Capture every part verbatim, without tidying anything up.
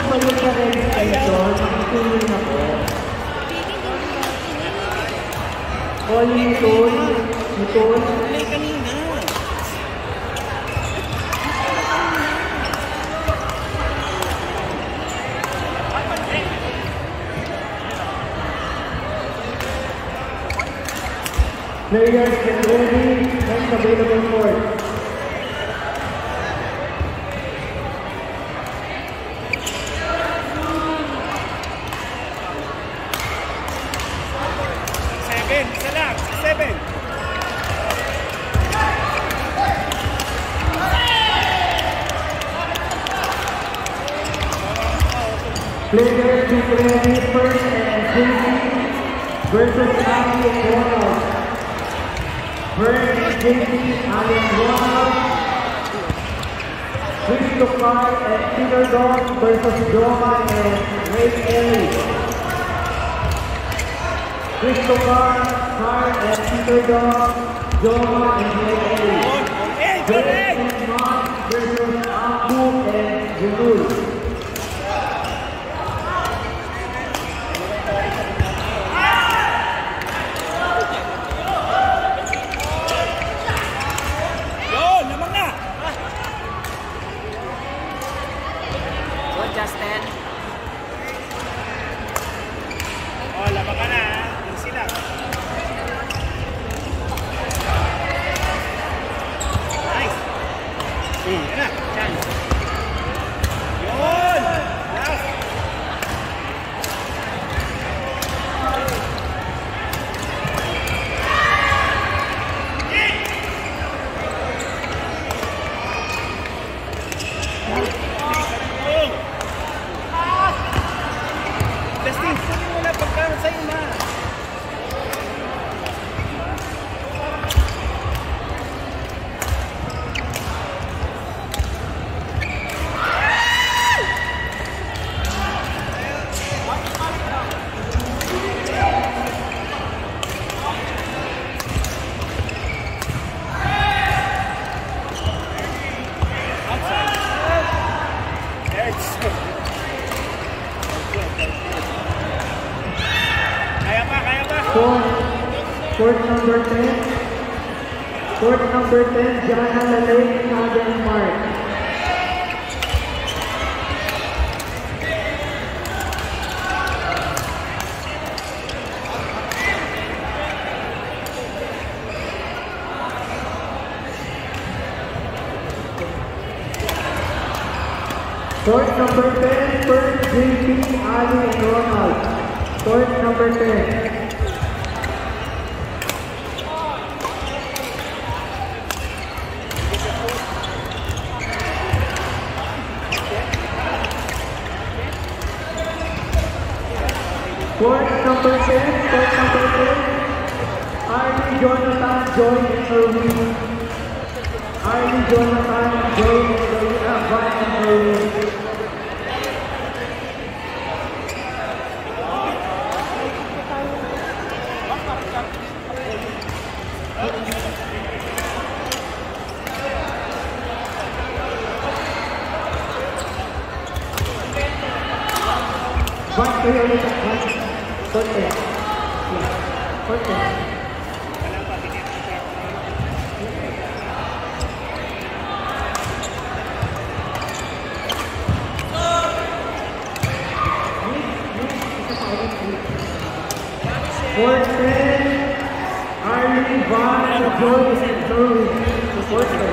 bumalik sa registration, tuloy na po. All Newton, Newton. Tuloy kanina. Players get ready, next available court. Seven, isa lang, seven. Players get ready, first and J C versus Abby and Ronald. First J C, Abby and Ronald. Christopher and Peter Dog versus Joma and Ray Ellie. Christopher, Carl and Peter Dog, Joma and Ray Ellie. James and Mark versus Abu and Junul. Justin. Oh, laba ka na. Easy lang. Nice. Hmm, yan na. Chance. Yun! Last. Justin, sabi mo na pagkaroon sa'yo na. Court, court number ten. Court number ten, Jana Lalay, Southern Mark. Court number ten, first J P, Ali and Ronald. Court number ten. Court number ten, court number ten, Arlie Jonathan, Joy and Erwin. Arlie Jonathan, Joy and Erwin, uh, Van and Erwin. Van kayo ulit at Van. Court ten. Court ten. Court ten, Arlie, Van, Joy, and Erwin. Court ten.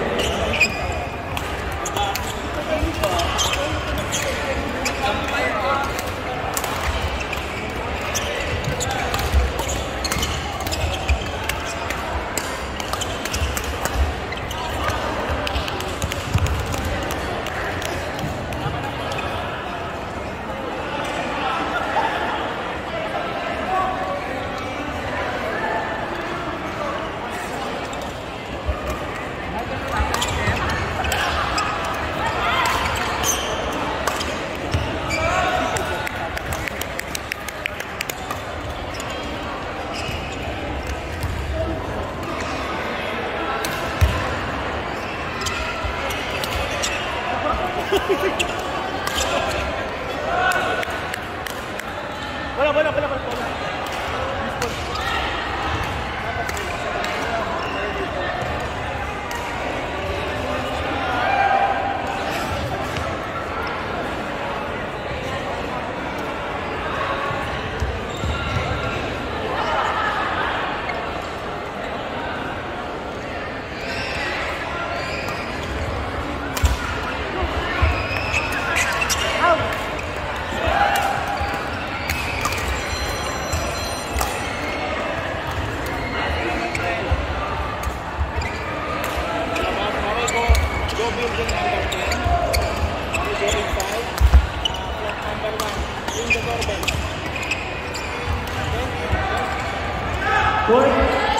Court,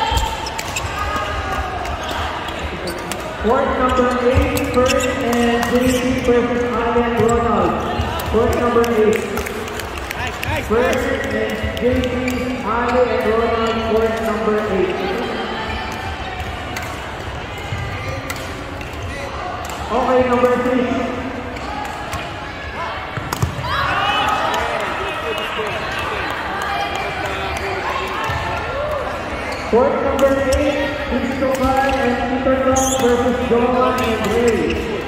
court number eight, first and J C versus Allen Ronald. Court number eight. Nice, nice, First nice. and J C, Allen and Ronald, court number eight. Okay, number six. Court number eight, Christopher and Peter Long versus John and Ray.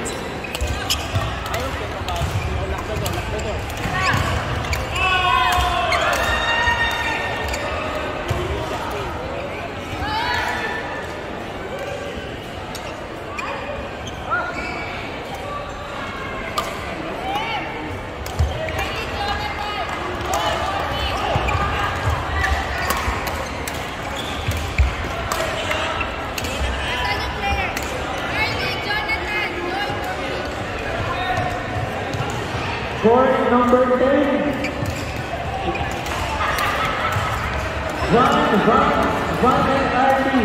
Court number ten. Van, Van, Van and Artie.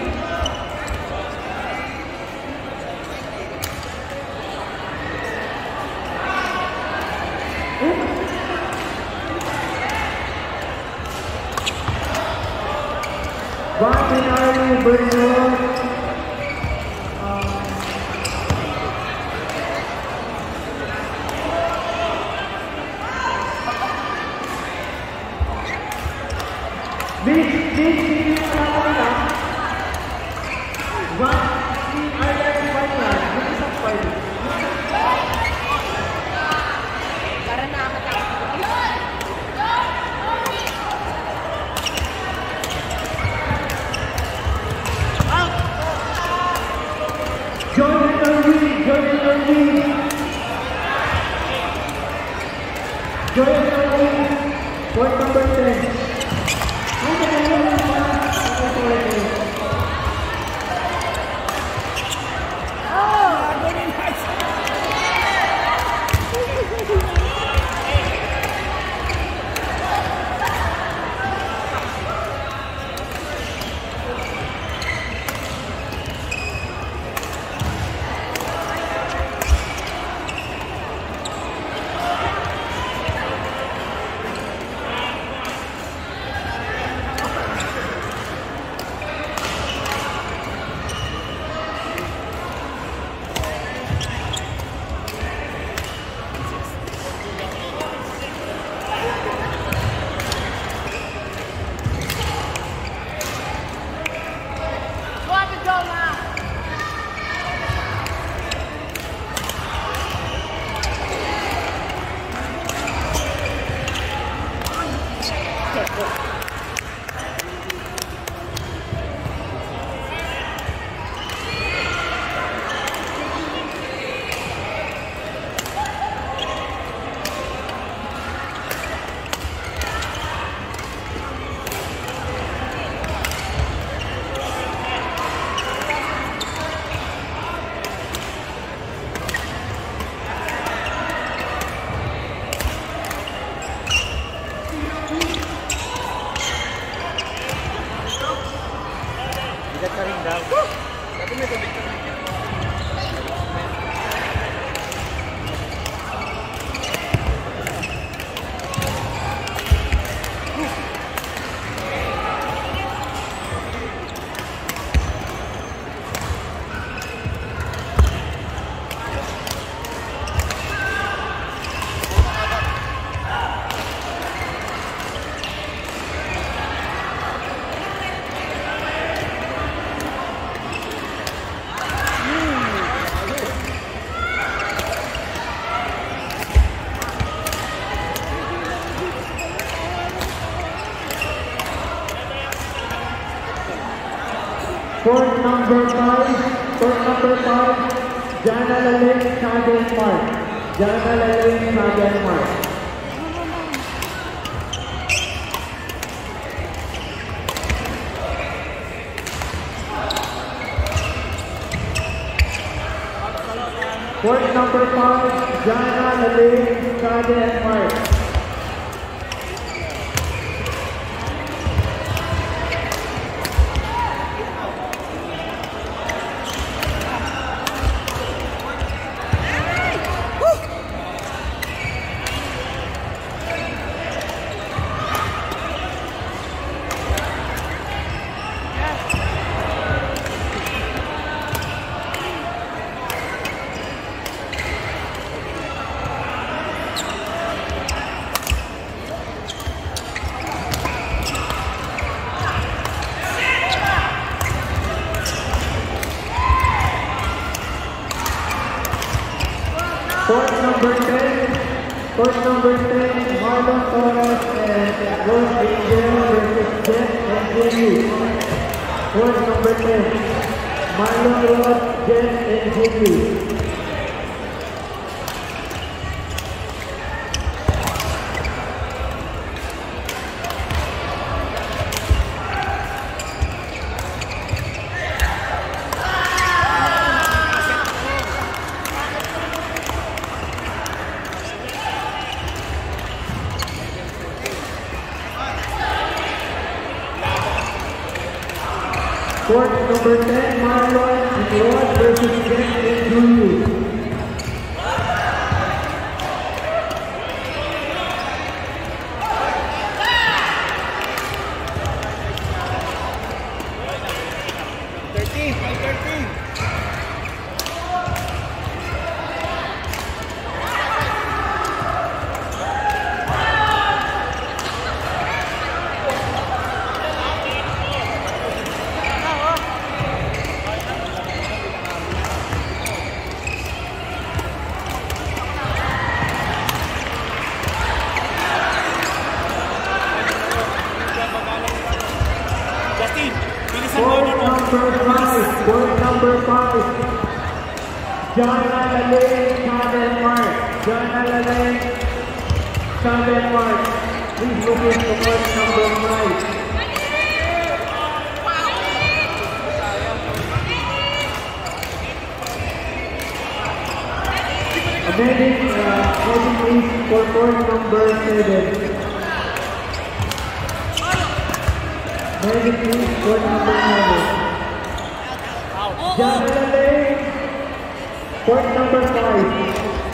Van and Artie versus This, this, this, one, the Ireland final. This is a final. Jonathan Lee, Jonathan Lee. Jonathan Lee, point number ten. Court number five, court number five, Jana Lalane, Sagan Mark. Jana Lalane, Sagan Mark. Court number five, Jana Lalane, Sagan Mark. Court number ten, Marlon Torres and Rose Angel versus Jet and Jimmy. Court number ten, Marlon Ross, Jet and Jimmy. Court number ten, Marlon and Ross versus Jet and Jimmy. Court number five, John Alale, Seven Mark. John Alale, Seven Mark. Please look in for court number five. Amending, uh, voting please for court number seven. Amending please court number seven. John Alale, court number five.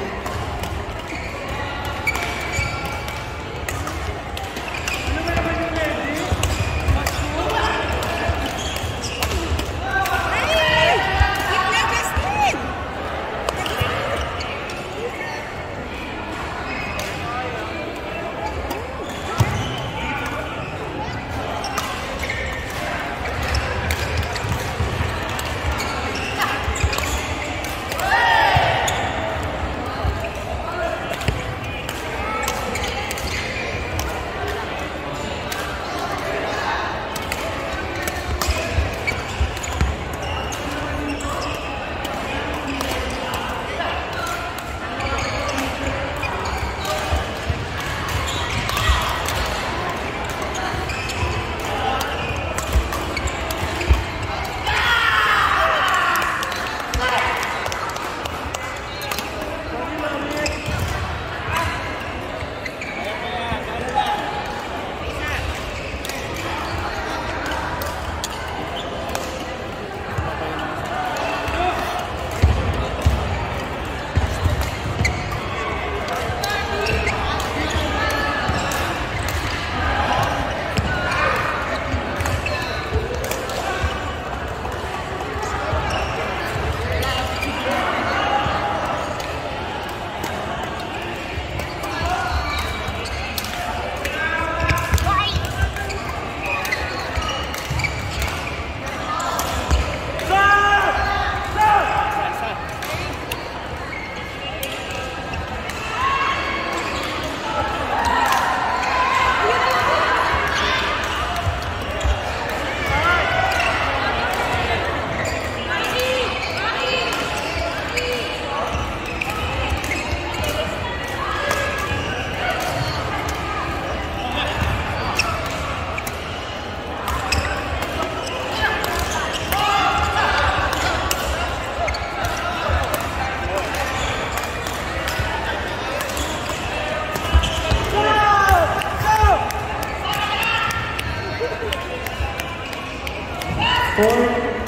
Court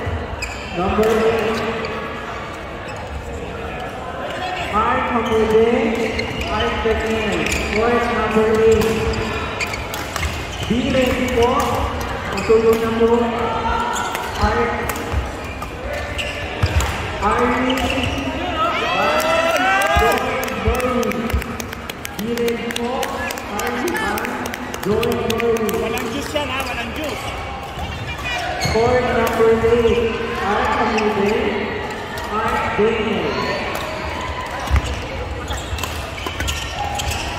number eight, Art Hamude, Art Bacani. Court number eight. Be ready po. Matulog na po. Art Arnie Be ready po. Arnie and Joy Murray. Walang juice yan ha, walang juice. Court number eight, Art Hamude, Art Bacani.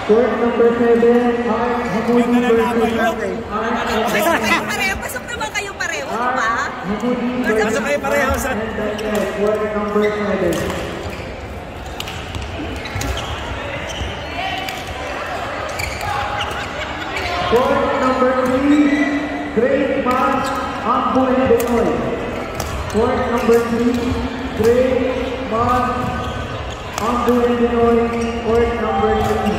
Court number seven, Art Hamudi versus Art Pareho, pasok naman kayo pareho, di ba? Hamudi Pasok kayo pareho sa... Court number seven. Court number three, Great Match, Ambo and Benoy. Court number three, Great Match, Ambo and Benoy. Court number three.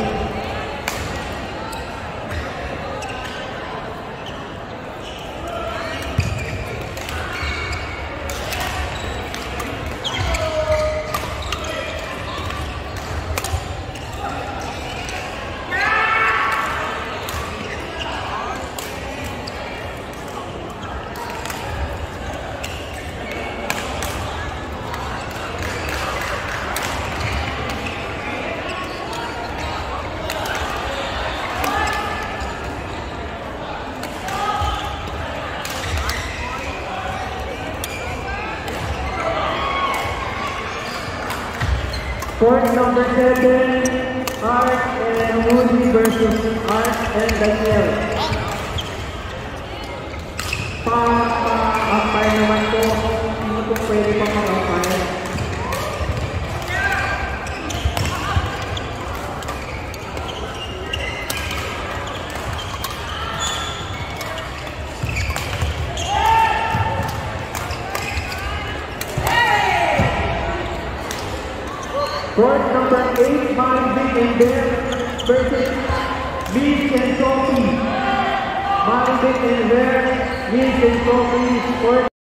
Court number seven, Art and Hamudi versus Art and Daniel. Pa-ampay naman po. Hindi po pwede pa mag-ampay. Court number eight, Marvin and Bear versus Liz and Sophie. Marvin and Bear, Liz and Sophie. Court